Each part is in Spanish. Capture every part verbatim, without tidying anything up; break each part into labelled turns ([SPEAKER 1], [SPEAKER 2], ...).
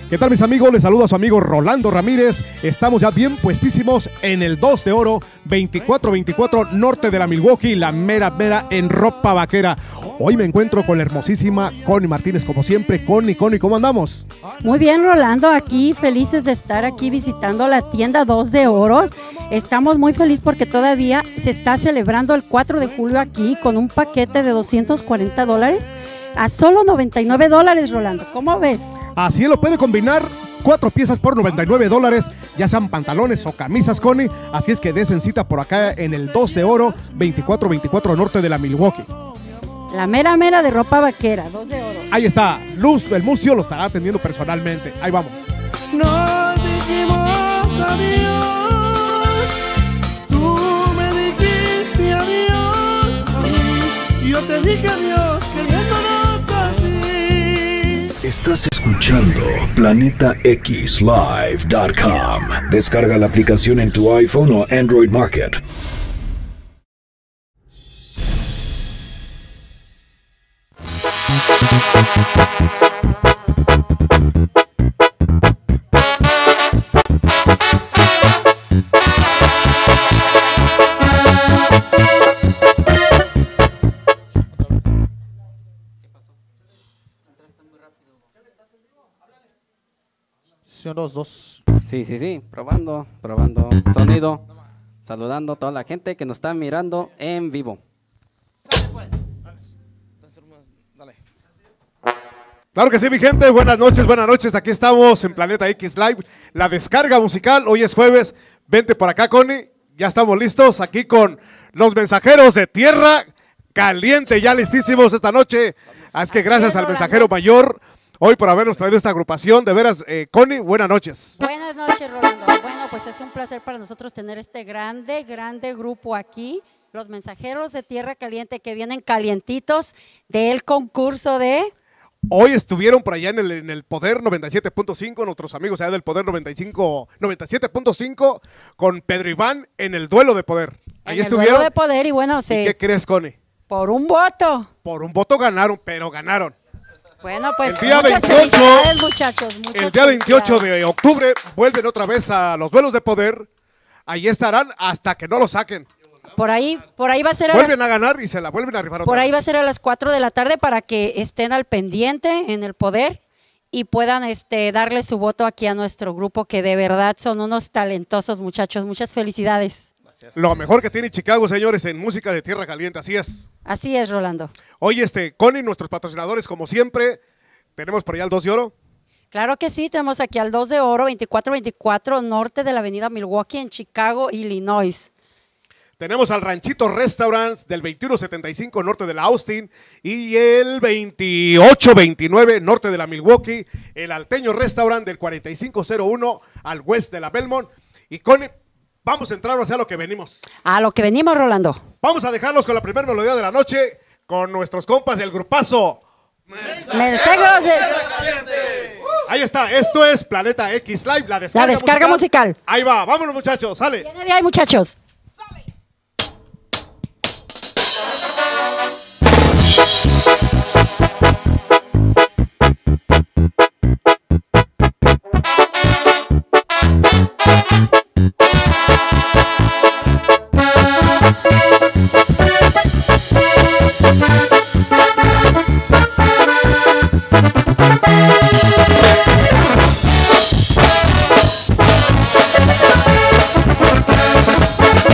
[SPEAKER 1] ¿Qué tal, mis amigos? Les saluda a su amigo Rolando Ramírez. Estamos ya bien puestísimos en el dos de oro, veinticuatro veinticuatro norte de la Milwaukee, la mera mera en ropa vaquera. Hoy me encuentro con la hermosísima Connie Martínez, como siempre. Connie, Connie, ¿cómo andamos?
[SPEAKER 2] Muy bien, Rolando, aquí felices de estar aquí visitando la tienda dos de oros. Estamos muy felices porque todavía se está celebrando el cuatro de julio aquí con un paquete de doscientos cuarenta dólares a solo noventa y nueve dólares, Rolando. ¿Cómo ves?
[SPEAKER 1] Así lo puede combinar, cuatro piezas por noventa y nueve dólares, ya sean pantalones o camisas, Connie. Así es que desen cita por acá en el dos de oro, veinticuatro veinticuatro norte de la Milwaukee.
[SPEAKER 2] La mera mera de ropa vaquera, dos de oro.
[SPEAKER 1] Ahí está, Luz del Mucio lo estará atendiendo personalmente. Ahí vamos.
[SPEAKER 3] Nos dijimos adiós, tú me dijiste adiós a mí, yo te dije adiós queriéndonos así.
[SPEAKER 4] Estás escuchando Planeta X Live punto com. Descarga la aplicación en tu iPhone o Android Market.
[SPEAKER 3] Dos, dos.
[SPEAKER 5] Sí, sí, sí, probando, probando sonido, saludando a toda la gente que nos está mirando en vivo.
[SPEAKER 1] Claro que sí, mi gente, buenas noches, buenas noches, aquí estamos en Planeta X Live, la descarga musical, hoy es jueves, vente por acá, Connie, ya estamos listos aquí con los mensajeros de Tierra Caliente, ya listísimos esta noche, así que gracias al mensajero mayor hoy por habernos traído esta agrupación, de veras, eh, Connie, buenas noches.
[SPEAKER 2] Buenas noches, Rolando. Bueno, pues es un placer para nosotros tener este grande, grande grupo aquí, los mensajeros de Tierra Caliente que vienen calientitos del concurso de...
[SPEAKER 1] Hoy estuvieron por allá en el, en el Poder noventa y siete punto cinco, nuestros amigos allá del Poder noventa y cinco, noventa y siete punto cinco, con Pedro Iván en el duelo de poder. Ahí
[SPEAKER 2] en
[SPEAKER 1] estuvieron.
[SPEAKER 2] El duelo de poder y bueno, se...
[SPEAKER 1] ¿Y qué crees, Connie?
[SPEAKER 2] Por un voto.
[SPEAKER 1] Por un voto ganaron, pero ganaron.
[SPEAKER 2] Bueno, pues
[SPEAKER 1] el día
[SPEAKER 2] muchas
[SPEAKER 1] veintiocho,
[SPEAKER 2] felicidades, muchachos. Muchas
[SPEAKER 1] el día veintiocho de octubre vuelven otra vez a los duelos de poder. Ahí estarán hasta que no lo saquen.
[SPEAKER 2] Por ahí, por ahí va a ser a
[SPEAKER 1] Vuelven
[SPEAKER 2] las,
[SPEAKER 1] a ganar y se la vuelven a rifar otra
[SPEAKER 2] por ahí
[SPEAKER 1] vez.
[SPEAKER 2] va a ser a las cuatro de la tarde para que estén al pendiente en el poder y puedan este, darle su voto aquí a nuestro grupo, que de verdad son unos talentosos muchachos. Muchas felicidades.
[SPEAKER 1] Lo mejor que tiene Chicago, señores, en música de Tierra Caliente, así es.
[SPEAKER 2] Así es, Rolando.
[SPEAKER 1] Oye, este, Connie, nuestros patrocinadores, como siempre, tenemos por allá el dos de oro.
[SPEAKER 2] Claro que sí, tenemos aquí al dos de oro, veinticuatro veinticuatro norte de la avenida Milwaukee en Chicago, Illinois.
[SPEAKER 1] Tenemos al Ranchito Restaurants del veintiuno setenta y cinco norte de la Austin y el veintiocho veintinueve norte de la Milwaukee, el Alteño Restaurant del cuarenta y cinco cero uno al west de la Belmont. Y Connie, vamos a entrar hacia lo que venimos.
[SPEAKER 2] A lo que venimos, Rolando.
[SPEAKER 1] Vamos a dejarlos con la primera melodía de la noche, con nuestros compas del grupazo
[SPEAKER 2] Mensajeros de...
[SPEAKER 1] Ahí está, esto es Planeta X Live, la descarga,
[SPEAKER 2] La descarga musical.
[SPEAKER 1] musical. Ahí va, vámonos, muchachos, sale.
[SPEAKER 2] Viene de ahí, muchachos.
[SPEAKER 3] We'll be right back.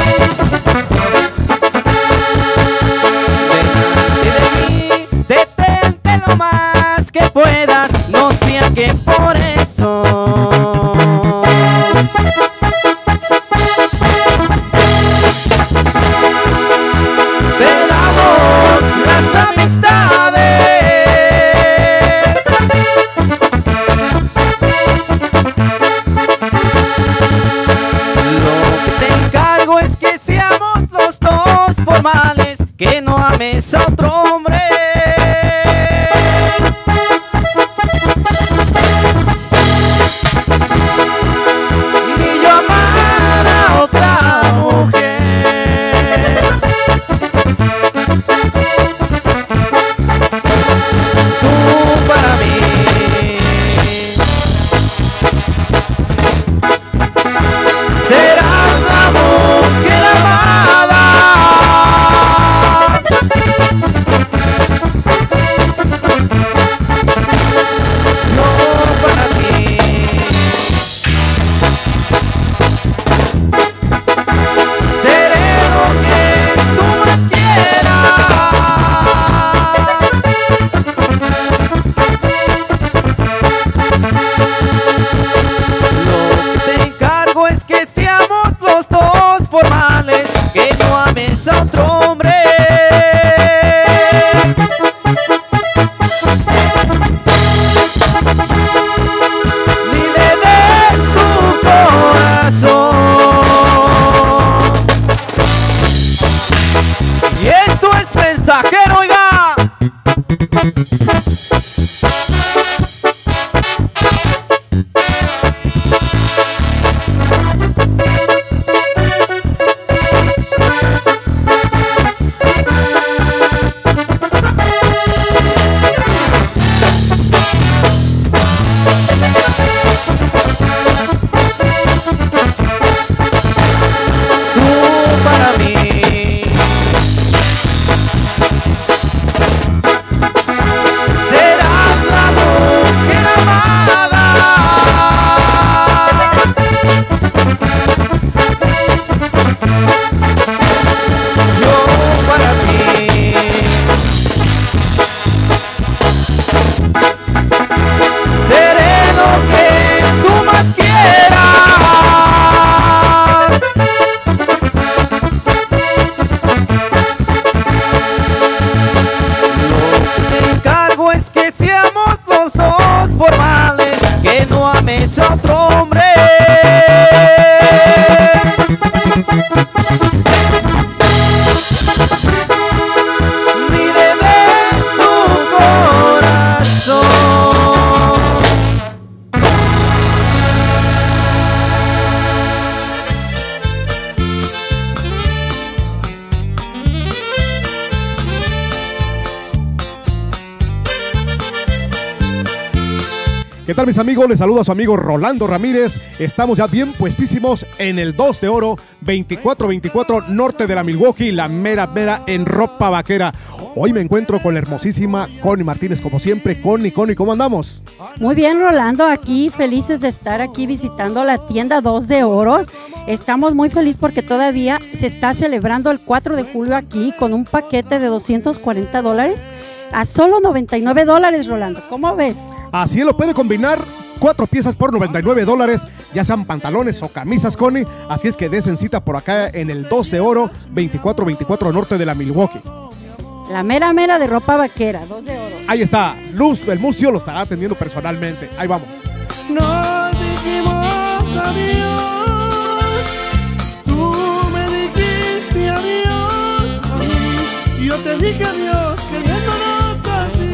[SPEAKER 1] ¿Qué tal, mis amigos? Les saluda a su amigo Rolando Ramírez. Estamos ya bien puestísimos en el dos de oro, veinticuatro veinticuatro norte de la Milwaukee, la mera mera en ropa vaquera. Hoy me encuentro con la hermosísima Connie Martínez, como siempre. Connie, Connie, ¿cómo andamos?
[SPEAKER 2] Muy bien, Rolando, aquí felices de estar aquí visitando la tienda dos de oros. Estamos muy felices porque todavía se está celebrando el cuatro de julio aquí con un paquete de doscientos cuarenta dólares a solo noventa y nueve dólares, Rolando. ¿Cómo ves?
[SPEAKER 1] Así lo puede combinar, cuatro piezas por noventa y nueve dólares, ya sean pantalones o camisas, Connie. Así es que desen cita por acá en el dos de oro, veinticuatro veinticuatro norte de la Milwaukee.
[SPEAKER 2] La mera mera de ropa vaquera, dos de oro.
[SPEAKER 1] Ahí está, Luz del Mucio lo estará atendiendo personalmente. Ahí vamos.
[SPEAKER 3] Nos dijimos adiós, tú me dijiste adiós, y yo te dije adiós, queriéndonos así.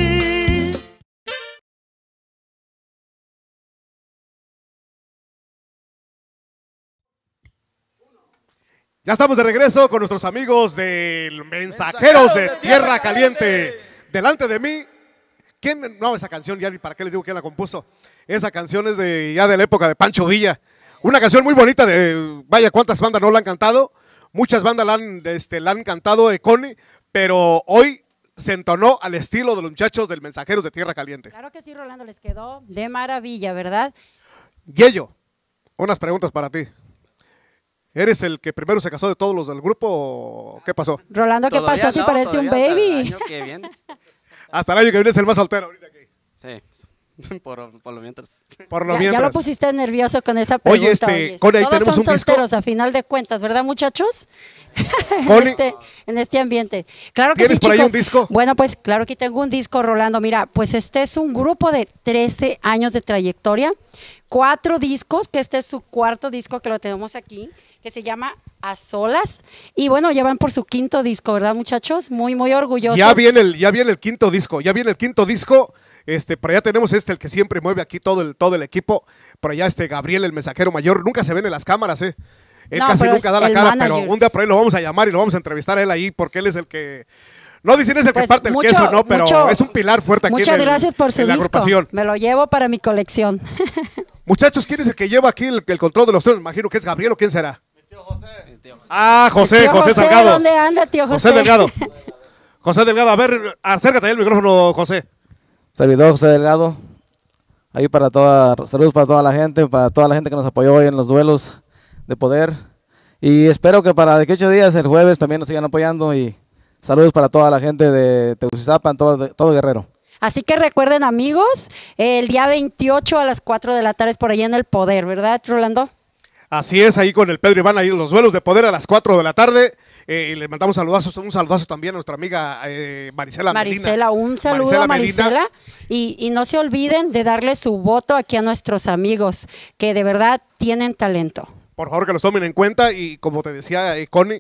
[SPEAKER 1] Ya estamos de regreso con nuestros amigos del Mensajeros de Tierra Caliente. Delante de mí, ¿quién? No, esa canción, ya ni para qué les digo quién la compuso. Esa canción es de ya de la época de Pancho Villa. Una canción muy bonita de, vaya, cuántas bandas no la han cantado. Muchas bandas la han, este, la han cantado de Connie, pero hoy se entonó al estilo de los muchachos del Mensajeros de Tierra Caliente.
[SPEAKER 2] Claro que sí, Rolando, les quedó de maravilla, ¿verdad?
[SPEAKER 1] Yello, unas preguntas para ti. ¿Eres el que primero se casó de todos los del grupo o qué pasó?
[SPEAKER 2] Rolando, ¿qué pasó? Si
[SPEAKER 5] no,
[SPEAKER 2] parece un
[SPEAKER 5] todavía
[SPEAKER 2] baby.
[SPEAKER 5] Hasta el año que viene.
[SPEAKER 1] Hasta el año que viene es el más soltero ahorita aquí.
[SPEAKER 5] Sí, por, por lo mientras.
[SPEAKER 1] Por lo
[SPEAKER 2] Ya,
[SPEAKER 1] mientras.
[SPEAKER 2] ya lo pusiste nervioso con esa pregunta.
[SPEAKER 1] Oye, este, Connie, ahí
[SPEAKER 2] Todos
[SPEAKER 1] tenemos
[SPEAKER 2] son
[SPEAKER 1] un disco.
[SPEAKER 2] solteros a final de cuentas, ¿verdad, muchachos? en,
[SPEAKER 1] Connie,
[SPEAKER 2] este, en este ambiente. Claro que sí,
[SPEAKER 1] ¿tienes por ahí
[SPEAKER 2] chicos.
[SPEAKER 1] un disco?
[SPEAKER 2] Bueno, pues claro que tengo un disco, Rolando. Mira, pues este es un grupo de trece años de trayectoria, cuatro discos, que este es su cuarto disco que lo tenemos aquí, que se llama A Solas. Y bueno, ya van por su quinto disco, ¿verdad, muchachos? Muy, muy orgullosos.
[SPEAKER 1] Ya viene el, ya viene el quinto disco, ya viene el quinto disco. Este, por allá tenemos este, el que siempre mueve aquí todo el, todo el equipo. Por allá este Gabriel, el mensajero mayor, nunca se ven en las cámaras, ¿eh? Él
[SPEAKER 2] No,
[SPEAKER 1] casi
[SPEAKER 2] pero
[SPEAKER 1] nunca
[SPEAKER 2] es
[SPEAKER 1] da la
[SPEAKER 2] el
[SPEAKER 1] cara,
[SPEAKER 2] manager.
[SPEAKER 1] pero un día por ahí lo vamos a llamar y lo vamos a entrevistar a él ahí, porque él es el que, no dicen es el
[SPEAKER 2] Pues
[SPEAKER 1] que parte el
[SPEAKER 2] mucho-
[SPEAKER 1] queso, no, pero
[SPEAKER 2] mucho-
[SPEAKER 1] es un pilar fuerte aquí
[SPEAKER 2] Muchas
[SPEAKER 1] en, el-
[SPEAKER 2] gracias por su
[SPEAKER 1] en la
[SPEAKER 2] disco.
[SPEAKER 1] agrupación.
[SPEAKER 2] Me lo llevo para mi colección.
[SPEAKER 1] Muchachos, ¿quién es el que lleva aquí el, el control de los temas? Me imagino que es Gabriel o quién será. Ah, José,
[SPEAKER 2] Tío
[SPEAKER 1] José, Salgado.
[SPEAKER 2] ¿Dónde anda, tío José?
[SPEAKER 1] José Delgado. José Delgado, a ver, acércate ahí el micrófono, José.
[SPEAKER 6] Servidor José Delgado, ahí para toda, saludos para toda la gente, para toda la gente que nos apoyó hoy en los duelos de poder. Y espero que para de que ocho días, el jueves, también nos sigan apoyando. Y saludos para toda la gente de Tegucigalpa, todo, todo Guerrero.
[SPEAKER 2] Así que recuerden, amigos, el día veintiocho a las cuatro de la tarde es por allá en el Poder, ¿verdad, Rolando?
[SPEAKER 1] Así es, ahí con el Pedro Iván, ahí los duelos de poder a las cuatro de la tarde. Eh, y le mandamos saludazos, un saludazo también a nuestra amiga eh, Marisela Medina.
[SPEAKER 2] Marisela, un saludo
[SPEAKER 1] Marisela
[SPEAKER 2] a
[SPEAKER 1] Medina.
[SPEAKER 2] Marisela. Y, y no se olviden de darle su voto aquí a nuestros amigos, que de verdad tienen talento.
[SPEAKER 1] Por favor, que los tomen en cuenta. Y como te decía, eh, Connie,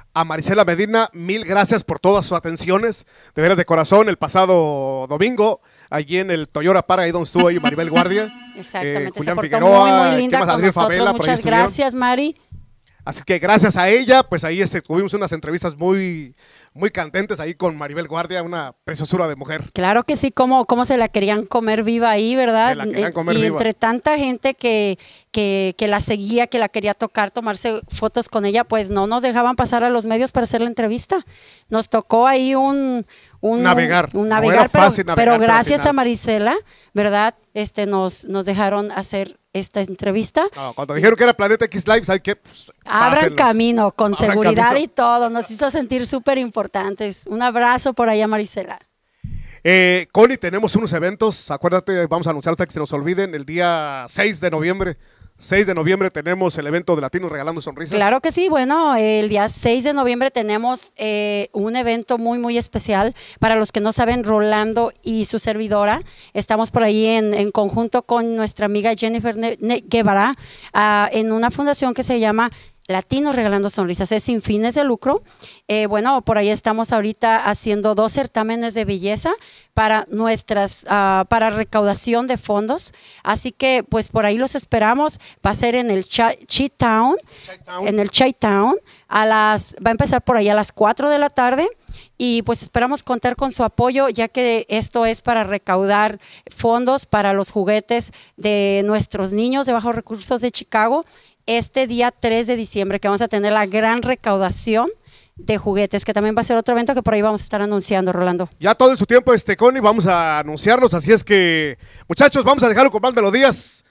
[SPEAKER 1] A Marisela Medina, mil gracias por todas sus atenciones, de veras de corazón, el pasado domingo, allí en el Toyota Para, ahí donde estuvo ahí Maribel Guardia.
[SPEAKER 2] Exactamente,
[SPEAKER 1] eh, Julián
[SPEAKER 2] se portó
[SPEAKER 1] Figueroa,
[SPEAKER 2] muy, muy linda
[SPEAKER 1] ¿qué más?
[SPEAKER 2] con
[SPEAKER 1] Adrián
[SPEAKER 2] nosotros,
[SPEAKER 1] Favela, por ahí
[SPEAKER 2] muchas
[SPEAKER 1] estuvieron.
[SPEAKER 2] gracias, Mari.
[SPEAKER 1] Así que gracias a ella, pues ahí este, tuvimos unas entrevistas muy, muy candentes ahí con Maribel Guardia, una preciosura de mujer.
[SPEAKER 2] Claro que sí, cómo, cómo se la querían comer viva ahí, ¿verdad?
[SPEAKER 1] Se la querían comer
[SPEAKER 2] y
[SPEAKER 1] viva.
[SPEAKER 2] entre tanta gente que, que, que la seguía, que la quería tocar, tomarse fotos con ella, pues no nos dejaban pasar a los medios para hacer la entrevista. Nos tocó ahí un... un
[SPEAKER 1] Navegar.
[SPEAKER 2] Un
[SPEAKER 1] No
[SPEAKER 2] navegar,
[SPEAKER 1] era
[SPEAKER 2] pero,
[SPEAKER 1] fácil navegar,
[SPEAKER 2] pero
[SPEAKER 1] pero al
[SPEAKER 2] gracias
[SPEAKER 1] final.
[SPEAKER 2] a Marisela, ¿verdad? Este, nos, nos dejaron hacer esta entrevista.
[SPEAKER 1] No, cuando dijeron que era Planeta X Live, ¿sabes qué? Pues,
[SPEAKER 2] Abran
[SPEAKER 1] pásenlos.
[SPEAKER 2] camino, con
[SPEAKER 1] Abran
[SPEAKER 2] seguridad
[SPEAKER 1] camino.
[SPEAKER 2] y todo. Nos hizo sentir súper importantes. Un abrazo por allá, Marisela.
[SPEAKER 1] Eh, Connie, tenemos unos eventos, acuérdate, vamos a anunciar hasta que se nos olviden, el día seis de noviembre. seis de noviembre tenemos el evento de Latinos Regalando Sonrisas.
[SPEAKER 2] Claro que sí, bueno, el día seis de noviembre tenemos eh, un evento muy, muy especial. Para los que no saben, Rolando y su servidora, estamos por ahí en, en conjunto con nuestra amiga Jennifer Ne- Ne- Guevara, ah, en una fundación que se llama Latinos Regalando Sonrisas, es sin fines de lucro. Eh, bueno, por ahí estamos ahorita haciendo dos certámenes de belleza para nuestras, uh, para recaudación de fondos. Así que, pues por ahí los esperamos. Va a ser en el Chi-Town, en el Chi-Town. A las, va a empezar por ahí a las cuatro de la tarde. Y pues esperamos contar con su apoyo, ya que esto es para recaudar fondos para los juguetes de nuestros niños de bajos recursos de Chicago. Este día tres de diciembre, que vamos a tener la gran recaudación de juguetes, que también va a ser otro evento que por ahí vamos a estar anunciando, Rolando.
[SPEAKER 1] Ya todo en su tiempo, este Connie, vamos a anunciarlos, así es que, muchachos, vamos a dejarlo con más melodías.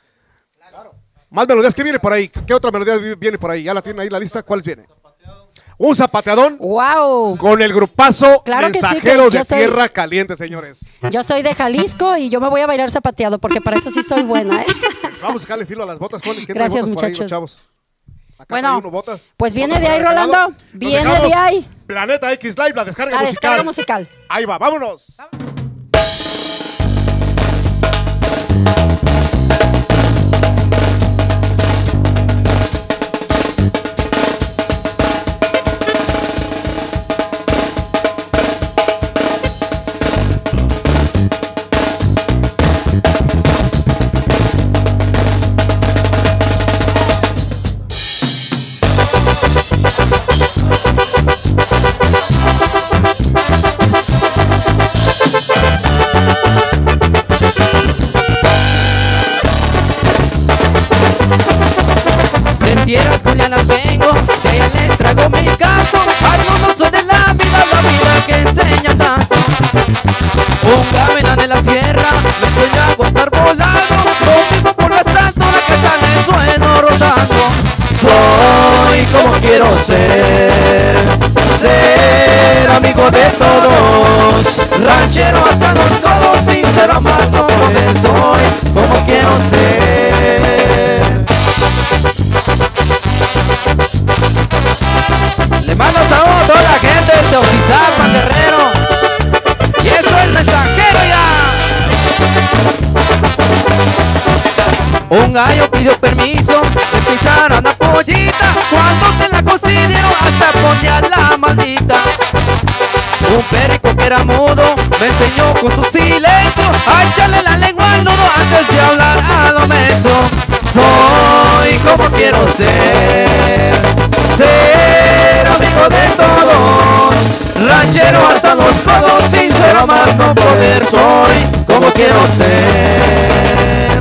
[SPEAKER 1] Más melodías, ¿qué viene por ahí? ¿Qué otra melodía vi- viene por ahí? ¿Ya la tienen ahí la lista? ¿Cuál viene? Un zapateadón
[SPEAKER 2] ¡Wow!
[SPEAKER 1] con el grupazo
[SPEAKER 2] Claro que sí, que
[SPEAKER 1] Mensajeros
[SPEAKER 2] yo
[SPEAKER 1] de
[SPEAKER 2] soy-
[SPEAKER 1] Tierra Caliente, señores.
[SPEAKER 2] Yo soy de Jalisco y yo me voy a bailar zapateado, porque para eso sí soy buena, ¿eh?
[SPEAKER 1] Vamos a sacarle filo a las botas, Connie. ¿Quién
[SPEAKER 2] Gracias,
[SPEAKER 1] trae botas por ahí, los
[SPEAKER 2] muchachos.
[SPEAKER 1] chavos? Acá
[SPEAKER 2] Bueno,
[SPEAKER 1] trae uno botas.
[SPEAKER 2] pues viene
[SPEAKER 1] Botas
[SPEAKER 2] de
[SPEAKER 1] para
[SPEAKER 2] ahí,
[SPEAKER 1] el regalado.
[SPEAKER 2] Rolando.
[SPEAKER 1] Nos
[SPEAKER 2] Viene
[SPEAKER 1] dejamos
[SPEAKER 2] de ahí.
[SPEAKER 1] Planeta X Live, la descarga
[SPEAKER 2] La
[SPEAKER 1] musical.
[SPEAKER 2] descarga musical.
[SPEAKER 1] Ahí va, vámonos.
[SPEAKER 7] De tierras culianas vengo, de allá les traigo mi canto. Al mundo soy de la vida, la vida que enseña tanto. Un gavilán de la sierra, me voy a gozar volando. Lo mismo por las alturas que están en el suelo rozando. Soy como quiero ser, ser amigo de todos. Ranchero hasta los codos, sincero a más no poder. Soy como quiero ser. Le mando saludos a toda la gente de Teoxizapan, Guerrero. Y esto es Mensajero ya. Un gallo pidió permiso de pisar a una pollita. Cuando se la cocinaron hasta ponía la maldita. Un perico que era mudo me enseñó con su silencio a echarle la lengua al nudo antes de hablar a lo menso. Soy como quiero ser, ser amigo de todos, ranchero hasta los codos, sincero más no poder. Soy como quiero ser.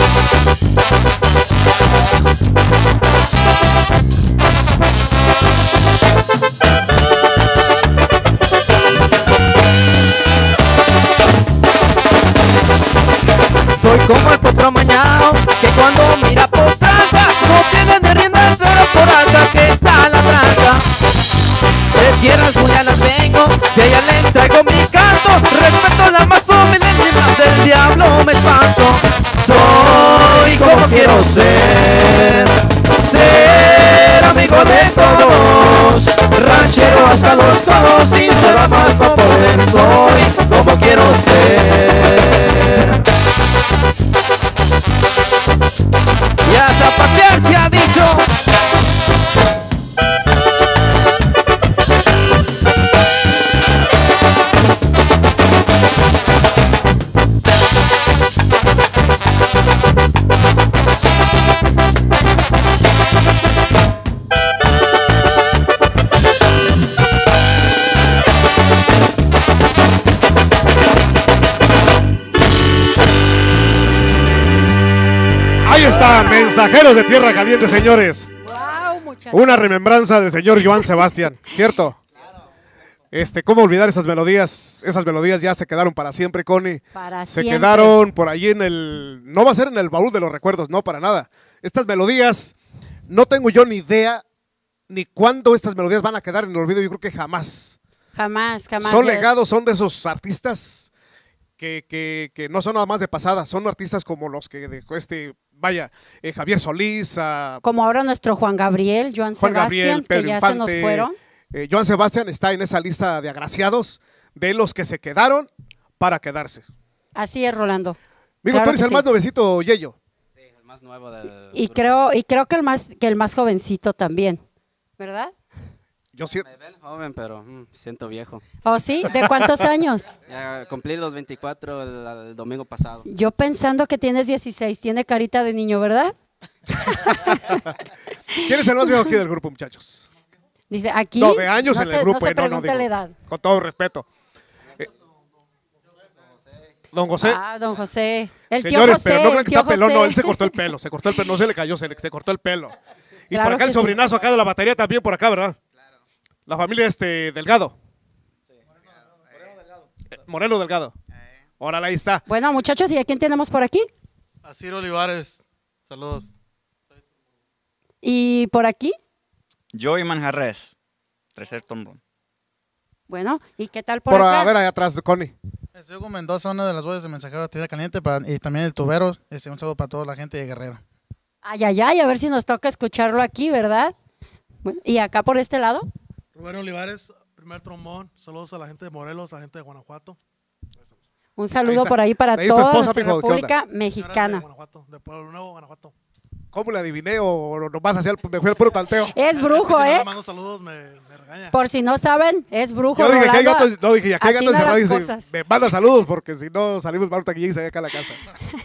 [SPEAKER 7] Soy como el potro mañao que cuando mira potranca no tiene de rienda solo por alta que está la tranca. De tierras julianas vengo, de allá les traigo mi canto. Respeto la más humilde y más del diablo me espanto. Soy como quiero ser, ser amigo de todos, ranchero hasta los codos, sincero a más no poder. Soy como quiero ser. Y a zapatear se ha dicho.
[SPEAKER 1] está, Mensajeros de Tierra Caliente, señores.
[SPEAKER 2] Wow, muchachos.
[SPEAKER 1] Una remembranza del señor Joan Sebastián, ¿cierto? Este, ¿cómo olvidar esas melodías? Esas melodías ya se quedaron para siempre, Connie.
[SPEAKER 2] Para
[SPEAKER 1] Se
[SPEAKER 2] siempre.
[SPEAKER 1] quedaron por ahí en el... No va a ser en el baúl de los recuerdos, no, para nada. Estas melodías, no tengo yo ni idea ni cuándo estas melodías van a quedar en el olvido. Yo creo que jamás.
[SPEAKER 2] Jamás, jamás.
[SPEAKER 1] Son
[SPEAKER 2] Ya-
[SPEAKER 1] legados, son de esos artistas que, que, que no son nada más de pasada. Son artistas como los que dejó este... Vaya, eh, Javier Solís, a
[SPEAKER 2] Como ahora nuestro Juan Gabriel, Joan
[SPEAKER 1] Juan
[SPEAKER 2] Sebastián,
[SPEAKER 1] Gabriel, Pedro
[SPEAKER 2] que ya
[SPEAKER 1] Infante.
[SPEAKER 2] se nos fueron.
[SPEAKER 1] Eh, Joan Sebastián está en esa lista de agraciados de los que se quedaron para quedarse.
[SPEAKER 2] Así es, Rolando.
[SPEAKER 1] Migo,
[SPEAKER 2] Claro
[SPEAKER 1] tú eres
[SPEAKER 2] que
[SPEAKER 1] el
[SPEAKER 2] sí.
[SPEAKER 1] más nuevecito, Yello.
[SPEAKER 5] Sí, el más nuevo del
[SPEAKER 2] Y
[SPEAKER 5] grupo.
[SPEAKER 2] creo, y creo que el más, que el más jovencito también, ¿verdad?
[SPEAKER 1] Yo sí.
[SPEAKER 5] Me ven joven, pero mm, siento viejo.
[SPEAKER 2] ¿Oh, sí? ¿De cuántos años?
[SPEAKER 5] Ya cumplí los veinticuatro el, el domingo pasado.
[SPEAKER 2] Yo pensando que tienes dieciséis, tiene carita de niño, ¿verdad?
[SPEAKER 1] ¿Quién es el más viejo aquí del grupo, muchachos?
[SPEAKER 2] Dice, aquí
[SPEAKER 1] No, de años
[SPEAKER 2] no
[SPEAKER 1] en
[SPEAKER 2] se,
[SPEAKER 1] el grupo.
[SPEAKER 2] no se
[SPEAKER 1] eh, no, no,
[SPEAKER 2] pregunta
[SPEAKER 1] digo,
[SPEAKER 2] la edad.
[SPEAKER 1] Con todo respeto. Eh, Don José.
[SPEAKER 2] Ah, don José. El tío
[SPEAKER 1] Señores,
[SPEAKER 2] José.
[SPEAKER 1] pero no crean
[SPEAKER 2] el
[SPEAKER 1] que
[SPEAKER 2] tío
[SPEAKER 1] está pelón, no,
[SPEAKER 2] José.
[SPEAKER 1] él se cortó el pelo, se cortó el pelo, no se le cayó, se le se cortó el pelo. Y
[SPEAKER 2] Claro
[SPEAKER 1] por acá el
[SPEAKER 2] que sí.
[SPEAKER 1] sobrinazo acá de la batería también por acá, ¿verdad? La familia este Delgado. Eh, Moreno Delgado. Órale, ahí está.
[SPEAKER 2] Bueno, muchachos, ¿y a quién tenemos por aquí?
[SPEAKER 8] A Ciro Olivares, saludos.
[SPEAKER 2] ¿Y por aquí?
[SPEAKER 9] Joey Manjarres, tercer trombón.
[SPEAKER 2] Bueno, ¿y qué tal por,
[SPEAKER 1] Por
[SPEAKER 2] acá?
[SPEAKER 1] a ver, allá atrás, Connie.
[SPEAKER 8] Soy Hugo Mendoza, una de las voces de Mensajero de Tierra Caliente para- y también el tubero. Este, un saludo para toda la gente de Guerrero.
[SPEAKER 2] Ay, ay, ay, a ver si nos toca escucharlo aquí, ¿verdad? Bueno, ¿y acá por este lado?
[SPEAKER 10] Rubén Olivares, primer trombón. Saludos a la gente de Morelos, a la gente de Guanajuato.
[SPEAKER 2] Un
[SPEAKER 1] Ahí
[SPEAKER 2] saludo
[SPEAKER 1] está.
[SPEAKER 2] por ahí para
[SPEAKER 1] Ahí está tu
[SPEAKER 2] toda
[SPEAKER 1] esposa,
[SPEAKER 2] nuestra
[SPEAKER 1] mijo, ¿qué onda?
[SPEAKER 2] República
[SPEAKER 10] Señores de
[SPEAKER 2] Mexicana.
[SPEAKER 10] Guanajuato, de Pueblo Nuevo, Guanajuato.
[SPEAKER 1] ¿Cómo le adiviné o nomás hacía el, me fui al puro tanteo?
[SPEAKER 2] Es brujo,
[SPEAKER 10] Si no
[SPEAKER 2] ¿eh?
[SPEAKER 10] le mando saludos, me, me regaña.
[SPEAKER 2] Por si no saben, es brujo.
[SPEAKER 1] Yo dije que hay
[SPEAKER 2] Rolando
[SPEAKER 1] gatos, no dije, aquí hay gatos
[SPEAKER 2] atina
[SPEAKER 1] encerrados y
[SPEAKER 2] las
[SPEAKER 1] dice,
[SPEAKER 2] cosas.
[SPEAKER 1] me manda saludos porque si no salimos Maruta aquí y se acá a la casa.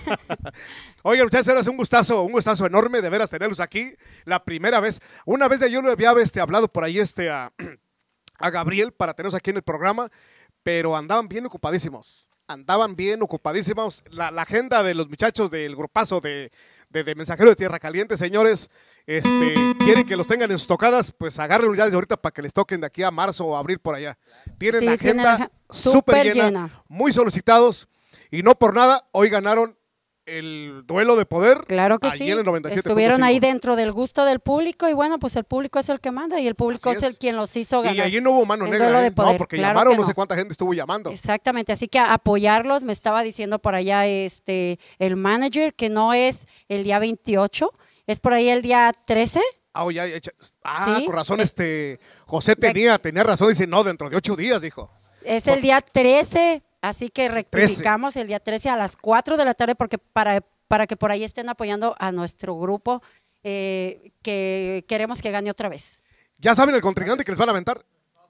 [SPEAKER 1] Oye, muchachos, era un gustazo, un gustazo enorme de veras tenerlos aquí la primera vez. Una vez de yo le había este, hablado por ahí este, a, a Gabriel para tenerlos aquí en el programa, pero andaban bien ocupadísimos. Andaban bien ocupadísimos. La, la agenda de los muchachos del grupazo de, de, de Mensajero de Tierra Caliente, señores, este, quieren que los tengan en sus tocadas, pues agárrenlos ya desde ahorita para que les toquen de aquí a marzo o abril por allá. Tienen
[SPEAKER 2] Sí,
[SPEAKER 1] la
[SPEAKER 2] tienen
[SPEAKER 1] agenda
[SPEAKER 2] aja-
[SPEAKER 1] súper
[SPEAKER 2] súper
[SPEAKER 1] llena,
[SPEAKER 2] llena.
[SPEAKER 1] muy solicitados, y no por nada, hoy ganaron el duelo de poder.
[SPEAKER 2] Claro que
[SPEAKER 1] allí
[SPEAKER 2] sí.
[SPEAKER 1] en el noventa y siete punto
[SPEAKER 2] Estuvieron ahí
[SPEAKER 1] cinco.
[SPEAKER 2] dentro del gusto del público y bueno, pues el público es el que manda y el público
[SPEAKER 1] Así
[SPEAKER 2] es,
[SPEAKER 1] es.
[SPEAKER 2] el quien los hizo ganar.
[SPEAKER 1] Y allí no hubo mano
[SPEAKER 2] el
[SPEAKER 1] negra,
[SPEAKER 2] duelo de
[SPEAKER 1] ¿eh?
[SPEAKER 2] poder,
[SPEAKER 1] No, porque
[SPEAKER 2] claro
[SPEAKER 1] llamaron,
[SPEAKER 2] que
[SPEAKER 1] no sé
[SPEAKER 2] no.
[SPEAKER 1] cuánta gente estuvo llamando.
[SPEAKER 2] Exactamente, así que a apoyarlos, me estaba diciendo por allá este el manager que no es el día veintiocho, es por ahí el día trece.
[SPEAKER 1] Ah, oh, ya, ya, ya. Ah,
[SPEAKER 2] Sí.
[SPEAKER 1] con razón, este, José tenía, tenía razón, dice, no, dentro de ocho días, dijo.
[SPEAKER 2] Es el día trece, así que rectificamos el día trece a las cuatro de la tarde porque para, para que por ahí estén apoyando a nuestro grupo eh, que queremos que gane otra vez.
[SPEAKER 1] ¿Ya saben el contrincante que les van a aventar?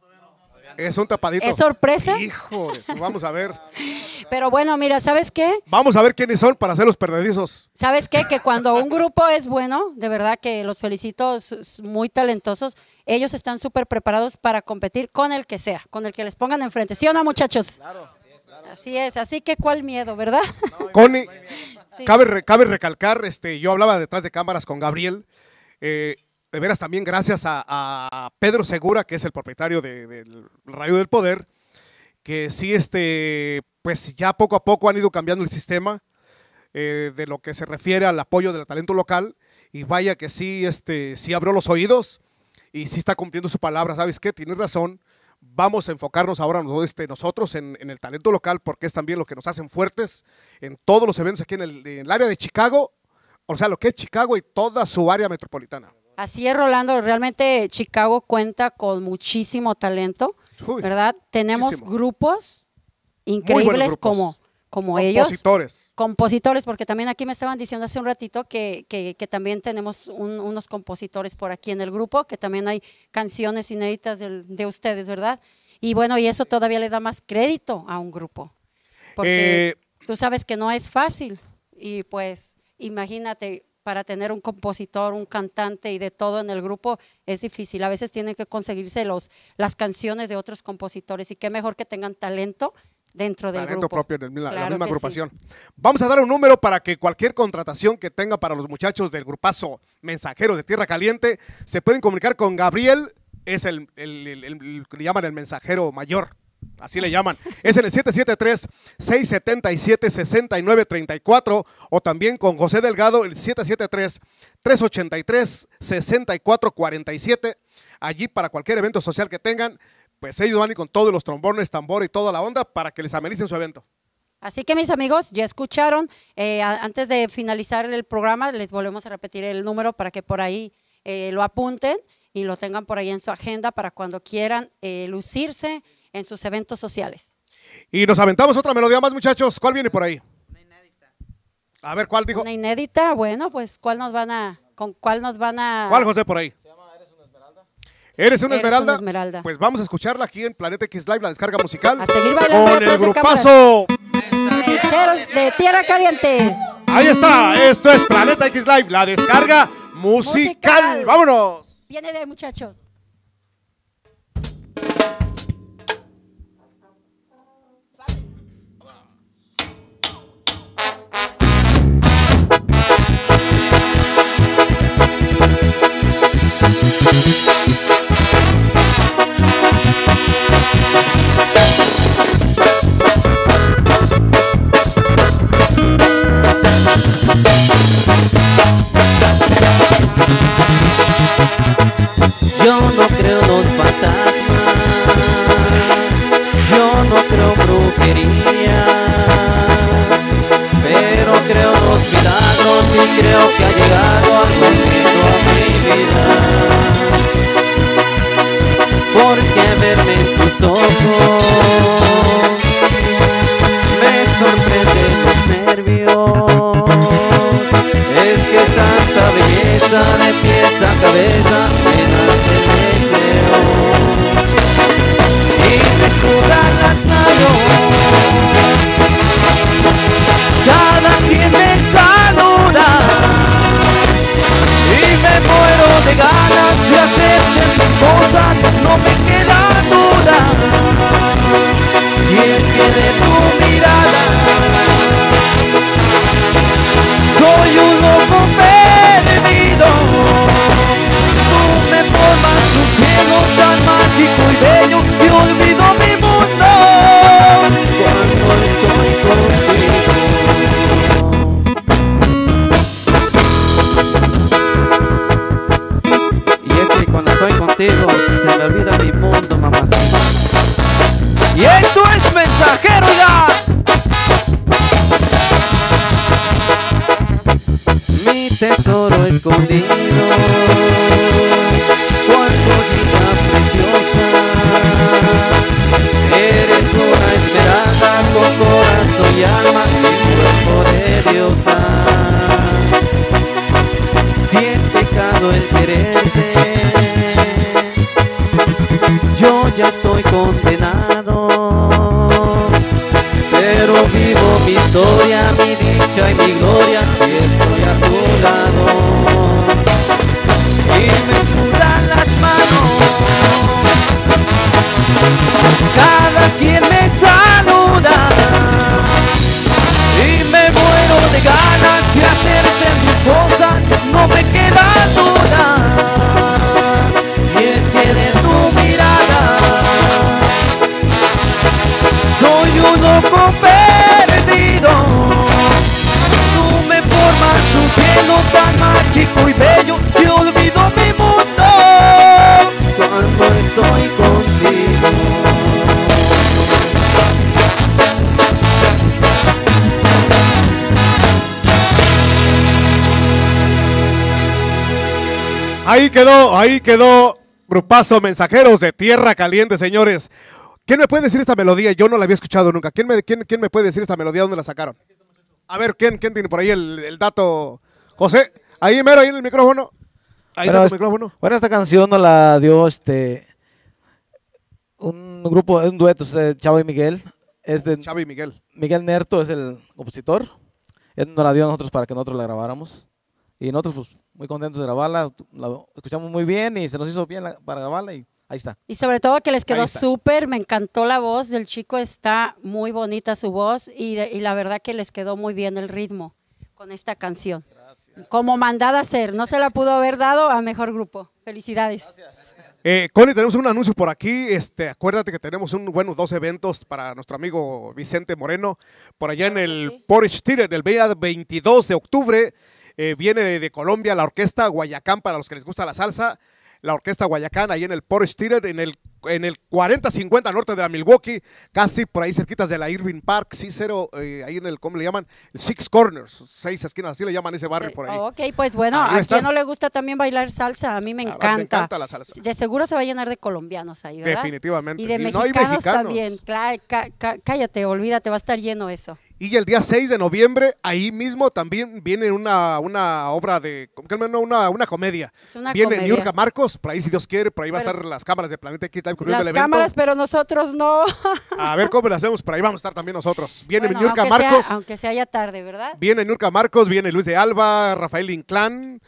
[SPEAKER 1] Es un tapadito.
[SPEAKER 2] ¿Es sorpresa?
[SPEAKER 1] Hijo de su, vamos a ver.
[SPEAKER 2] Pero bueno, mira, ¿sabes qué?
[SPEAKER 1] Vamos a ver quiénes son para hacer los perdedizos.
[SPEAKER 2] ¿Sabes qué? Que cuando un grupo es bueno, de verdad que los felicito, s- muy talentosos, ellos están súper preparados para competir con el que sea, con el que les pongan enfrente. ¿Sí o no, muchachos? Claro. Así es, así que cuál miedo, ¿verdad?
[SPEAKER 1] Connie,
[SPEAKER 2] Sí.
[SPEAKER 1] cabe, re- cabe recalcar, este, yo hablaba detrás de cámaras con Gabriel, eh, de veras también gracias a, a Pedro Segura, que es el propietario de- del Radio del Poder, que sí, este, pues ya poco a poco han ido cambiando el sistema eh, de lo que se refiere al apoyo del talento local, y vaya que sí, este, sí abrió los oídos y sí está cumpliendo su palabra. ¿Sabes qué? Tienes razón. Vamos a enfocarnos ahora nosotros, este, nosotros en, en el talento local, porque es también lo que nos hacen fuertes en todos los eventos aquí en el, en el área de Chicago, o sea, lo que es Chicago y toda su área metropolitana.
[SPEAKER 2] Así es, Rolando, realmente Chicago cuenta con muchísimo talento,
[SPEAKER 1] Uy,
[SPEAKER 2] ¿verdad? Tenemos
[SPEAKER 1] muchísimo.
[SPEAKER 2] grupos
[SPEAKER 1] buenos
[SPEAKER 2] increíbles
[SPEAKER 1] grupos.
[SPEAKER 2] como, como ellos.
[SPEAKER 1] Compositores.
[SPEAKER 2] Compositores, porque también aquí me estaban diciendo hace un ratito que, que, que también tenemos un- unos compositores por aquí en el grupo, que también hay canciones inéditas del- de ustedes, ¿verdad? Y bueno, y eso todavía le da más crédito a un grupo, porque
[SPEAKER 1] Eh,
[SPEAKER 2] tú sabes que no es fácil y pues imagínate, para tener un compositor, un cantante y de todo en el grupo es difícil. A veces tienen que conseguirse los, las canciones de otros compositores y qué mejor que tengan talento dentro del
[SPEAKER 1] talento
[SPEAKER 2] grupo.
[SPEAKER 1] propio en el- la, la
[SPEAKER 2] Claro
[SPEAKER 1] misma
[SPEAKER 2] que
[SPEAKER 1] agrupación. Vamos a dar un número para que cualquier contratación que tenga para los muchachos del grupazo Mensajeros de Tierra Caliente se pueden comunicar con Gabriel, es el, el, el- el- el que le llaman el mensajero mayor, así le llaman. Es en el siete siete tres, seis siete siete, seis nueve tres cuatro o también con José Delgado el siete siete tres, tres ocho tres, seis cuatro cuatro siete. Allí para cualquier evento social que tengan, pues ellos van a ir con todos los trombones, tambor y toda la onda para que les amenicen su evento.
[SPEAKER 2] Así que mis amigos, ya escucharon, eh, a- antes de finalizar el programa les volvemos a repetir el número para que por ahí eh, lo apunten y lo tengan por ahí en su agenda para cuando quieran eh, lucirse en sus eventos sociales.
[SPEAKER 1] Y nos aventamos otra melodía más, muchachos. ¿Cuál viene por ahí? A ver, ¿cuál dijo?
[SPEAKER 2] Una inédita, bueno, pues ¿cuál nos van a, con cuál nos van a?
[SPEAKER 1] ¿Cuál, José, por ahí? ¿Eres una
[SPEAKER 2] Eres
[SPEAKER 1] esmeralda?
[SPEAKER 2] una esmeralda.
[SPEAKER 1] Pues vamos a escucharla aquí en Planeta X Live, la descarga musical.
[SPEAKER 2] A seguir bailando
[SPEAKER 1] con
[SPEAKER 2] detrás
[SPEAKER 1] el
[SPEAKER 2] de
[SPEAKER 1] grupazo.
[SPEAKER 2] Mensajeros de Tierra Caliente.
[SPEAKER 1] Ahí está, esto es Planeta X Live, la descarga musical.
[SPEAKER 2] Musical.
[SPEAKER 1] ¡Vámonos!
[SPEAKER 2] Viene de muchachos.
[SPEAKER 7] Yo no creo en los fantasmas, yo no creo en brujerías, pero creo en los milagros y creo que ha llegado algo nuevo a mi vida. Porque verme en tus ojos me sorprenden los nervios. Es que es tanta belleza de pies a cabeza, me nace el deseo y me sudan las manos. Cada quien me saluda y me muero de ganas de hacerte mil cosas, no me queda duda. Y es que de tu mirada soy un loco perdido. Tú me formas un cielo tan mágico y bello y olvido mi mundo cuando estoy contigo. Y es que cuando estoy contigo se me olvida mi mundo, mamacita. Y esto es Mensajero ya. Mi tesoro escondido, cual joyita preciosa. Eres una esmeralda con corazón y alma y cuerpo de diosa. Si es pecado el quererte, yo ya estoy condenado. Pero vivo mi historia, mi dicha y mi gloria si estoy a tu lado. Y me sudan las manos, cada quien me saluda y me muero de ganas de hacerte mis cosas, no me quedan dudas. Y es que de tu mirada soy un loco perdido. Tú me formas un cielo tan mágico y bello y olvido mi mundo cuando estoy contigo.
[SPEAKER 1] Ahí quedó, ahí quedó. Grupazo Mensajeros de Tierra Caliente, señores. ¿Quién me puede decir esta melodía? Yo no la había escuchado nunca. ¿Quién me, quién, quién me puede decir esta melodía? ¿Dónde la sacaron? A ver, ¿quién, quién tiene por ahí el, el dato? José, ahí mero, ahí en el micrófono. Ahí
[SPEAKER 6] Bueno,
[SPEAKER 1] está
[SPEAKER 6] es-
[SPEAKER 1] tu micrófono.
[SPEAKER 6] Bueno, esta canción nos la dio este un grupo, un dueto, es de Chavo y Miguel. Es de
[SPEAKER 1] Chavo y Miguel.
[SPEAKER 6] Miguel Nerto es el compositor. Él nos la dio a nosotros para que nosotros la grabáramos. Y nosotros pues muy contentos de grabarla, la escuchamos muy bien y se nos hizo bien la- para grabarla y Ahí está.
[SPEAKER 2] Y sobre todo que les
[SPEAKER 6] Ahí
[SPEAKER 2] quedó
[SPEAKER 6] está.
[SPEAKER 2] súper, me encantó la voz del chico, está muy bonita su voz y, de- y la verdad que les quedó muy bien el ritmo con esta canción. Como mandada a ser, no se la pudo haber dado a mejor grupo. Felicidades.
[SPEAKER 1] Eh, Connie, tenemos un anuncio por aquí. Este, acuérdate que tenemos un bueno dos eventos para nuestro amigo Vicente Moreno por allá en el Porridge Theater el día veintidós de octubre. Eh, viene de Colombia la orquesta Guayacán para los que les gusta la salsa. La orquesta Guayacán ahí en el Porridge Theater en el en el cuarenta cincuenta norte de la Milwaukee, casi por ahí cerquitas de la Irving Park, Cicero, eh, ahí en el, ¿cómo le llaman? El Six Corners, seis esquinas, así le llaman ese barrio por ahí.
[SPEAKER 2] Ok, pues bueno,
[SPEAKER 1] Ahí
[SPEAKER 2] ¿a
[SPEAKER 1] está.
[SPEAKER 2] quién no le gusta también bailar salsa? A mí me
[SPEAKER 1] Ah,
[SPEAKER 2] encanta.
[SPEAKER 1] me encanta la salsa.
[SPEAKER 2] De seguro se va a llenar de colombianos ahí, ¿verdad?
[SPEAKER 1] Definitivamente.
[SPEAKER 2] Y de
[SPEAKER 1] Y no hay
[SPEAKER 2] mexicanos,
[SPEAKER 1] mexicanos.
[SPEAKER 2] también. Cla- ca- ca- cállate, olvídate, va a estar lleno eso.
[SPEAKER 1] Y el día seis de noviembre, ahí mismo también viene una, una obra de, ¿cómo que no? una, una comedia.
[SPEAKER 2] Es una
[SPEAKER 1] viene
[SPEAKER 2] comedia.
[SPEAKER 1] Niurka Marcos, por ahí si Dios quiere, por ahí va a
[SPEAKER 2] Pero
[SPEAKER 1] estar
[SPEAKER 2] es-
[SPEAKER 1] las cámaras de Planeta X Live cubriendo
[SPEAKER 2] Las
[SPEAKER 1] el evento.
[SPEAKER 2] cámaras, pero nosotros no.
[SPEAKER 1] A ver cómo lo hacemos, por ahí vamos a estar también nosotros. Viene
[SPEAKER 2] Bueno,
[SPEAKER 1] Niurka
[SPEAKER 2] aunque sea-
[SPEAKER 1] Marcos,
[SPEAKER 2] aunque sea ya tarde, ¿verdad?
[SPEAKER 1] viene Niurka Marcos, viene Luis de Alba, Rafael Inclán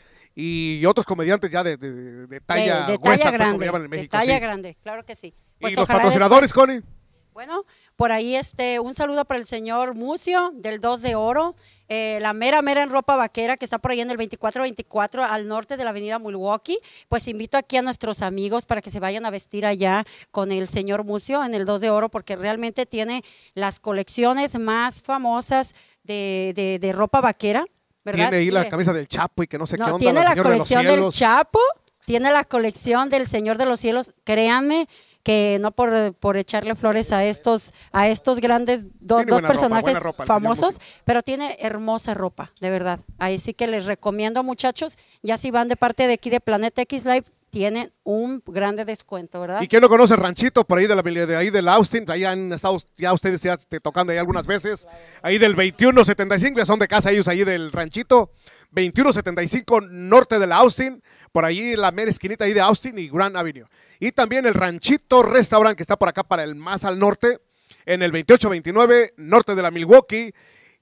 [SPEAKER 1] y otros comediantes ya de, de- de talla
[SPEAKER 2] de, de
[SPEAKER 1] gruesa,
[SPEAKER 2] talla
[SPEAKER 1] pues, como
[SPEAKER 2] grande.
[SPEAKER 1] le llaman en
[SPEAKER 2] de
[SPEAKER 1] México.
[SPEAKER 2] talla
[SPEAKER 1] sí.
[SPEAKER 2] grande, claro que sí.
[SPEAKER 1] Y
[SPEAKER 2] Pues
[SPEAKER 1] los
[SPEAKER 2] ojalá
[SPEAKER 1] patrocinadores,
[SPEAKER 2] después-
[SPEAKER 1] Connie.
[SPEAKER 2] Bueno, por ahí este, un saludo para el señor Mucio del dos de Oro, eh, la mera mera en ropa vaquera que está por ahí en el veinticuatro veinticuatro al norte de la avenida Milwaukee. Pues invito aquí a nuestros amigos para que se vayan a vestir allá con el señor Mucio en el dos de Oro porque realmente tiene las colecciones más famosas de, de, de ropa vaquera, ¿verdad?
[SPEAKER 1] Tiene ahí la
[SPEAKER 2] Mire.
[SPEAKER 1] camisa del Chapo y que no sé
[SPEAKER 2] No,
[SPEAKER 1] qué onda.
[SPEAKER 2] tiene
[SPEAKER 1] el
[SPEAKER 2] la
[SPEAKER 1] Señor de los
[SPEAKER 2] colección del
[SPEAKER 1] Cielos.
[SPEAKER 2] Chapo, tiene la colección del Señor de los Cielos. Créanme que no por, por echarle flores a estos a estos grandes do-
[SPEAKER 1] Tiene
[SPEAKER 2] dos
[SPEAKER 1] buena ropa,
[SPEAKER 2] personajes
[SPEAKER 1] buena ropa el señor
[SPEAKER 2] famosos,
[SPEAKER 1] Mucio.
[SPEAKER 2] pero tiene hermosa ropa, de verdad. Ahí sí que les recomiendo, muchachos, ya si van de parte de aquí de Planeta X Live, tienen un grande descuento, ¿verdad?
[SPEAKER 1] ¿Y quién no conoce Ranchito por ahí de, la, de ahí del Austin? Ahí han estado ya ustedes ya te- tocando ahí algunas veces. Ahí del veintiuno setenta y cinco, ya son de casa ellos ahí del Ranchito. veintiuno setenta y cinco norte de la Austin, por ahí la mera esquinita ahí de Austin y Grand Avenue. Y también el Ranchito Restaurant que está por acá para el más al norte, en el veintiocho veintinueve norte de la Milwaukee.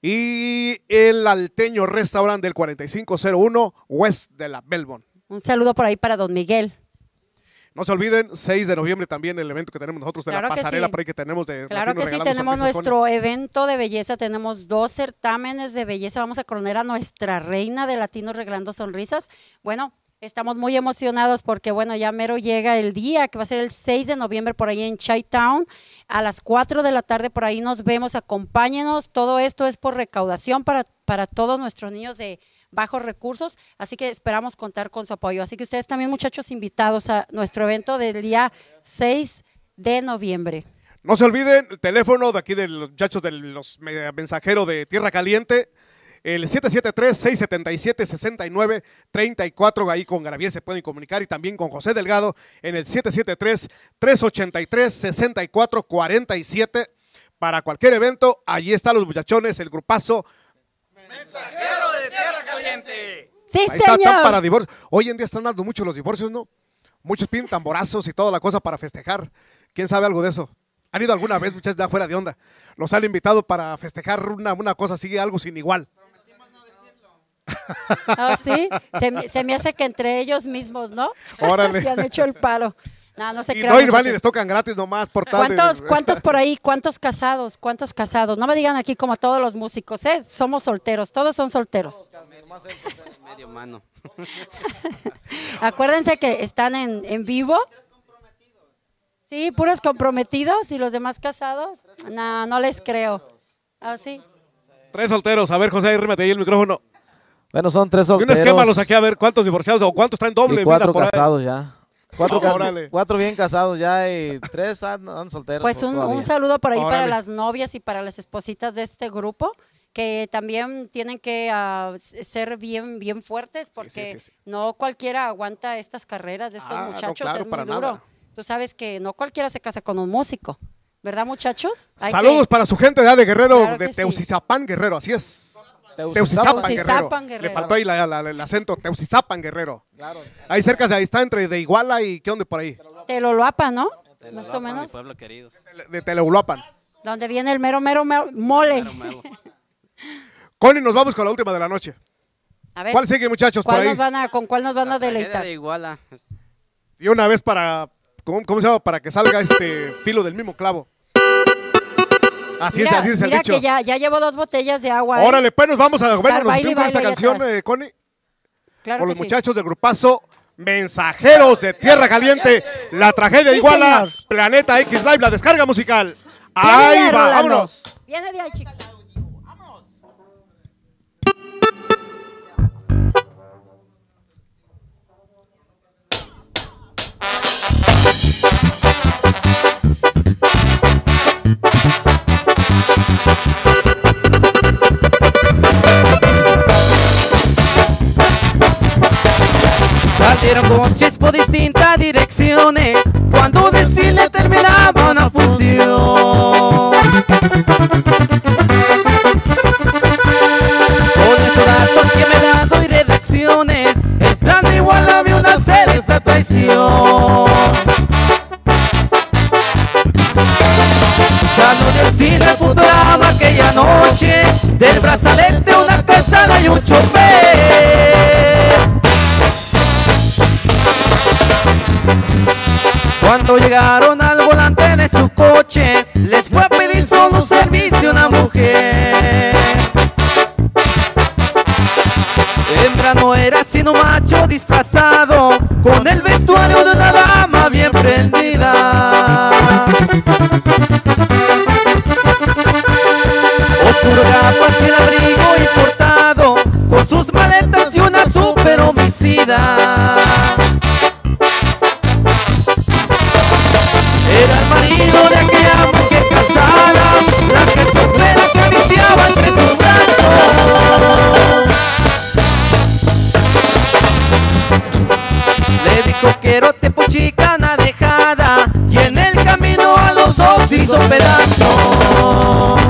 [SPEAKER 1] Y el Alteño Restaurant del cuarenta y cinco cero uno west de la Belmont.
[SPEAKER 2] Un saludo por ahí para don Miguel.
[SPEAKER 1] No se olviden, seis de noviembre también el evento que tenemos nosotros de
[SPEAKER 2] Claro
[SPEAKER 1] la
[SPEAKER 2] que
[SPEAKER 1] pasarela
[SPEAKER 2] sí.
[SPEAKER 1] por ahí que tenemos de
[SPEAKER 2] Claro
[SPEAKER 1] Latinos
[SPEAKER 2] que sí,
[SPEAKER 1] Regalando
[SPEAKER 2] tenemos
[SPEAKER 1] Sorpresas,
[SPEAKER 2] nuestro evento de belleza, tenemos dos certámenes de belleza, vamos a coronar a nuestra reina de Latinos Regalando Sonrisas. Bueno, estamos muy emocionados porque bueno, ya mero llega el día que va a ser el seis de noviembre por ahí en Chi-Town, a las cuatro de la tarde por ahí nos vemos, acompáñenos, todo esto es por recaudación para, para todos nuestros niños de bajos recursos, así que esperamos contar con su apoyo. Así que ustedes también, muchachos, invitados a nuestro evento del día seis de noviembre.
[SPEAKER 1] No se olviden, el teléfono de aquí de los muchachos de los me- mensajeros de Tierra Caliente, el siete siete tres, seis siete siete, seis nueve tres cuatro, ahí con Garavía se pueden comunicar y también con José Delgado en el siete siete tres, tres ocho tres, seis cuatro cuatro siete para cualquier evento. Allí están los muchachones, el grupazo.
[SPEAKER 9] Mensajero de Tierra Caliente.
[SPEAKER 2] Sí,
[SPEAKER 1] Ahí está,
[SPEAKER 2] señor.
[SPEAKER 1] están para divorcio. Hoy en día están dando mucho los divorcios, ¿no? Muchos piden tamborazos y toda la cosa para festejar. ¿Quién sabe algo de eso? ¿Han ido alguna vez, muchachos, de fuera de onda? Los han invitado para festejar una, una cosa así, algo sin igual.
[SPEAKER 2] Ah, sí, se, me- se me hace que entre ellos mismos, ¿no?
[SPEAKER 1] Órale.
[SPEAKER 2] Se han hecho el palo. No, no se
[SPEAKER 1] Y
[SPEAKER 2] crean,
[SPEAKER 1] no ir van y
[SPEAKER 2] muchachos.
[SPEAKER 1] les tocan gratis nomás por tal de-
[SPEAKER 2] ¿Cuántos, ¿Cuántos por ahí? ¿Cuántos casados? ¿Cuántos casados? No me digan aquí como todos los músicos, ¿eh? Somos solteros, todos son solteros.
[SPEAKER 5] Medio mano.
[SPEAKER 2] Acuérdense que están en, en vivo. Sí, puros comprometidos y los demás casados. No, no les creo. ¿Ah, sí?
[SPEAKER 1] Tres solteros. A ver, José, rímate ahí el micrófono.
[SPEAKER 6] Bueno, son tres
[SPEAKER 1] Y un
[SPEAKER 6] solteros.
[SPEAKER 1] esquema los aquí a ver cuántos divorciados o cuántos traen doble
[SPEAKER 6] y cuatro
[SPEAKER 1] vida por ahí.
[SPEAKER 6] casados ya. Cuatro,
[SPEAKER 1] Ah,
[SPEAKER 6] ca-
[SPEAKER 1] órale.
[SPEAKER 6] cuatro bien casados ya y tres andan solteros.
[SPEAKER 2] Pues un,
[SPEAKER 6] todavía.
[SPEAKER 2] un saludo por ahí para
[SPEAKER 1] Órale.
[SPEAKER 2] las novias y para las espositas de este grupo, que también tienen que ah, s- ser bien, bien fuertes, porque
[SPEAKER 1] sí, sí, sí.
[SPEAKER 2] no cualquiera aguanta estas carreras de estos
[SPEAKER 1] Ah, no,
[SPEAKER 2] muchachos,
[SPEAKER 1] claro,
[SPEAKER 2] es muy
[SPEAKER 1] para
[SPEAKER 2] duro.
[SPEAKER 1] nada.
[SPEAKER 2] Tú sabes que no cualquiera se casa con un músico, ¿verdad, muchachos? Hay
[SPEAKER 1] Saludos
[SPEAKER 2] que-
[SPEAKER 1] para su gente de, de Guerrero,
[SPEAKER 2] Claro
[SPEAKER 1] de
[SPEAKER 2] que sí.
[SPEAKER 1] Teucizapan, Guerrero, así es.
[SPEAKER 6] Teucizapan,
[SPEAKER 1] Teucizapan, Guerrero.
[SPEAKER 2] Teucizapan,
[SPEAKER 1] Le
[SPEAKER 2] Guerrero.
[SPEAKER 1] faltó ahí la- la- la- el acento, Teucizapan, Guerrero.
[SPEAKER 6] Claro.
[SPEAKER 1] Ahí cerca de ahí está entre de Iguala y ¿qué onda por ahí?
[SPEAKER 2] Teloloapan, ¿no?
[SPEAKER 5] Te lo
[SPEAKER 2] Más o
[SPEAKER 5] lapan, mi
[SPEAKER 2] menos.
[SPEAKER 5] pueblo querido.
[SPEAKER 1] De, de Teleulapan.
[SPEAKER 2] Donde viene el mero, mero, mero mole.
[SPEAKER 5] Mero, mero.
[SPEAKER 1] Connie, nos vamos con la última de la noche.
[SPEAKER 2] A ver,
[SPEAKER 1] ¿Cuál sigue, muchachos, por
[SPEAKER 2] ¿cuál
[SPEAKER 1] ahí?
[SPEAKER 2] nos van a, ¿con cuál nos van a
[SPEAKER 5] La tragedia
[SPEAKER 2] deleitar?
[SPEAKER 5] de Iguala. Es-
[SPEAKER 1] Y una vez para ¿cómo, cómo se llama? Para que salga este filo del mismo clavo. Así
[SPEAKER 2] Mira,
[SPEAKER 1] es, así es el
[SPEAKER 2] mira
[SPEAKER 1] dicho.
[SPEAKER 2] que ya, ya llevo dos botellas de agua. ¿eh?
[SPEAKER 1] Órale, pues nos vamos a
[SPEAKER 2] Estar
[SPEAKER 1] bueno, nos
[SPEAKER 2] baile,
[SPEAKER 1] con esta
[SPEAKER 2] baile ahí
[SPEAKER 1] canción,
[SPEAKER 2] atrás.
[SPEAKER 1] eh, Connie.
[SPEAKER 2] Claro
[SPEAKER 1] Con
[SPEAKER 2] que
[SPEAKER 1] los
[SPEAKER 2] sí.
[SPEAKER 1] muchachos del grupazo Mensajeros de Tierra Caliente. La tragedia
[SPEAKER 2] Sí,
[SPEAKER 1] iguala.
[SPEAKER 2] señor.
[SPEAKER 1] Planeta X Live, la descarga musical.
[SPEAKER 2] Viene
[SPEAKER 1] Ahí
[SPEAKER 2] de ahí,
[SPEAKER 1] va,
[SPEAKER 2] Rolando.
[SPEAKER 1] vámonos.
[SPEAKER 2] Viene de ahí, chicos.
[SPEAKER 7] Salieron coches por distintas direcciones cuando del cine terminaba una función. Con estos datos que me he dado y redacciones, el plan de Iguala vio nacer esta traición. Salió del cine el Futurama aquella noche, del brazalete una casada y un chofer. Cuando llegaron al volante de su coche, les fue a pedir solo servicio a una mujer. Hembra no era sino macho disfrazado, con el vestuario de una dama bien prendida. Oscuro gafas y el abrigo importado, con sus maletas y una super homicida. Era el marido de aquella mujer casada, la que el chofer acariciaba entre sus brazos. Le dijo quiero te puchica una dejada, y en el camino a los dos hizo pedazos.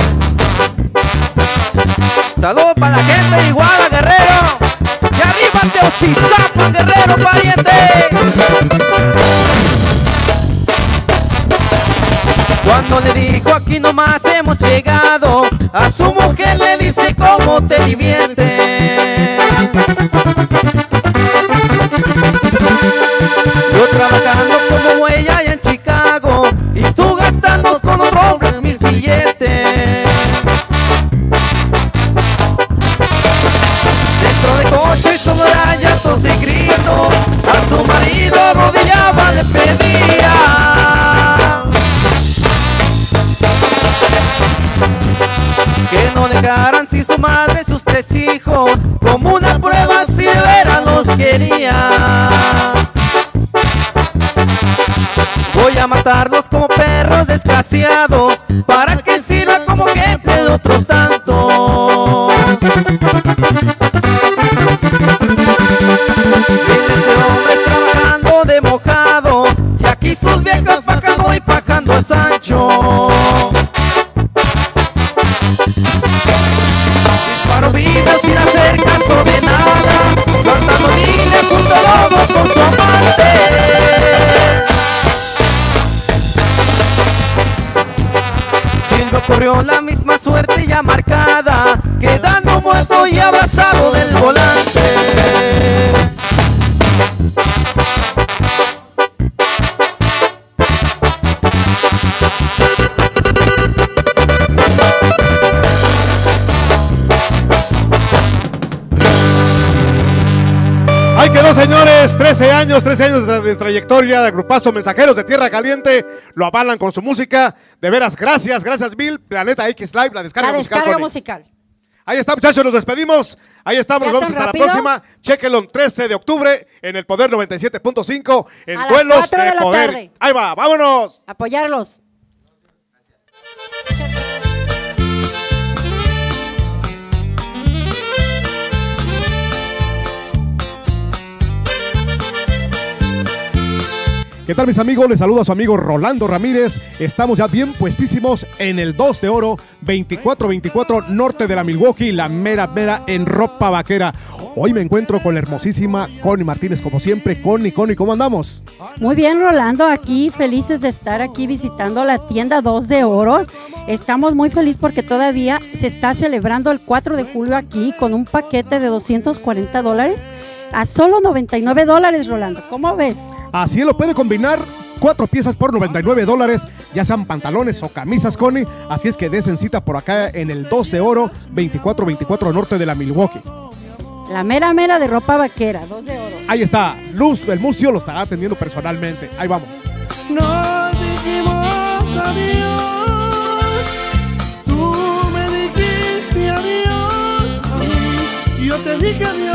[SPEAKER 7] Saludos para la gente de Iguala, Guerrero. Y arriba Teocizapa, Guerrero, pariente. Cuando le dijo aquí nomás hemos llegado, a su mujer le dice cómo te diviertes. Yo trabajando como huella allá en Chicago, y tú gastando con otros hombres mis billetes. Dentro de coche y solo era llantos y gritos, a su marido arrodillaba le pedía que no dejaran sin su madre sus tres hijos, como una prueba si de veras los quería. Voy a matarlos como perros desgraciados, para que sirva como ejemplo de otros tantos. Este hombre trabajando de mojados, y aquí sus viejas fajando y fajando a Sancho. Disparo vivo sin hacer caso de nada, cantando digna junto a lobos con su amante. Silvio corrió la misma suerte ya marcada, quedando muerto y abrazado del volante.
[SPEAKER 1] Ahí quedó, señores, trece años, trece años de, de trayectoria de grupazo Mensajeros de Tierra Caliente, lo avalan con su música, de veras, gracias, gracias Bill, Planeta X Live, la descarga
[SPEAKER 2] La
[SPEAKER 1] musical.
[SPEAKER 2] descarga
[SPEAKER 1] Connie.
[SPEAKER 2] musical.
[SPEAKER 1] Ahí está, muchachos, nos despedimos, ahí estamos,
[SPEAKER 2] ¿Ya
[SPEAKER 1] nos vemos
[SPEAKER 2] tan
[SPEAKER 1] hasta
[SPEAKER 2] rápido?
[SPEAKER 1] la próxima, chéquenlo, trece de octubre, en el Poder noventa y siete punto cinco, en
[SPEAKER 2] A las
[SPEAKER 1] Duelos
[SPEAKER 2] cuatro de
[SPEAKER 1] de
[SPEAKER 2] la
[SPEAKER 1] Poder.
[SPEAKER 2] tarde.
[SPEAKER 1] Ahí va, vámonos.
[SPEAKER 2] Apoyarlos.
[SPEAKER 1] ¿Qué tal, mis amigos? Les saluda a su amigo Rolando Ramírez. Estamos ya bien puestísimos en el dos de oro, veinticuatro veinticuatro norte de la Milwaukee, la mera mera en ropa vaquera. Hoy me encuentro con la hermosísima Connie Martínez, como siempre. Connie, Connie, ¿cómo andamos?
[SPEAKER 2] Muy bien, Rolando, aquí felices de estar aquí visitando la tienda dos de oros. Estamos muy felices porque todavía se está celebrando el cuatro de julio aquí con un paquete de doscientos cuarenta dólares a solo noventa y nueve dólares, Rolando. ¿Cómo ves?
[SPEAKER 1] Así lo puede combinar cuatro piezas por noventa y nueve dólares, ya sean pantalones o camisas, Connie. Así es que desen cita por acá en el dos de oro, veinticuatro veinticuatro norte de la Milwaukee.
[SPEAKER 2] La mera mera de ropa vaquera, dos de oro.
[SPEAKER 1] Ahí está, Luz del Mucio lo estará atendiendo personalmente. Ahí vamos.
[SPEAKER 3] Nos dijimos adiós, tú me dijiste adiós, yo te dije adiós.